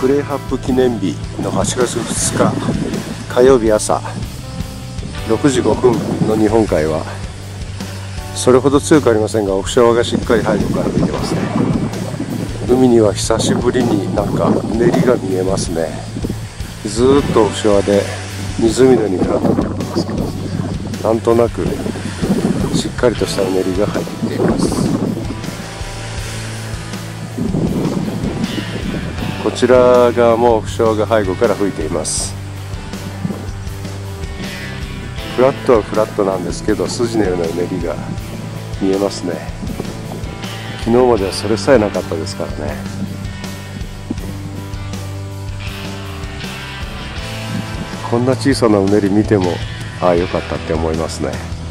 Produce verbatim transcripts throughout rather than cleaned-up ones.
プレイハップ記念日のはちがつふつか火曜日朝ろくじごふんの日本海はそれほど強くありませんが、オフショアがしっかり背後から吹いてますね。海には久しぶりになんかうねりが見えますね。ずーっとオフショアで湖のようにフラッとなってますけど、なんとなくしっかりとしたうねりが入っています。こちら側もオフショアが背後から吹いています。フラットはフラットなんですけど、筋のようなうねりが見えますね。昨日まではそれさえなかったですからね。こんな小さなうねり見ても、ああよかったって思いますね。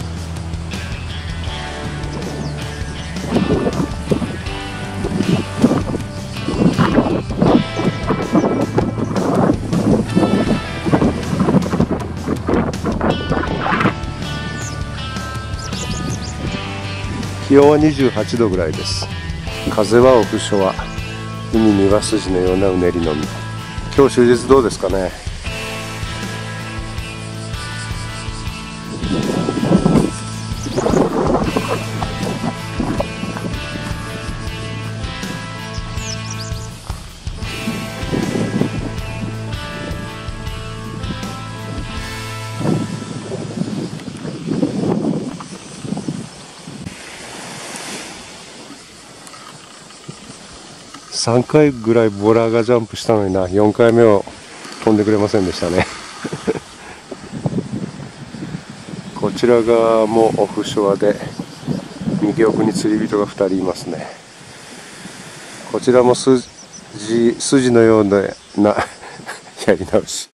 気温はにじゅうはちどぐらいです。風はオフショア、海には筋のようなうねりのみ。今日終日どうですかね。さんかいぐらいボラがジャンプしたのにな、よんかいめを飛んでくれませんでしたね。こちら側もオフショアで右奥に釣り人がふたりいますね。こちらも筋筋のようなやり直し。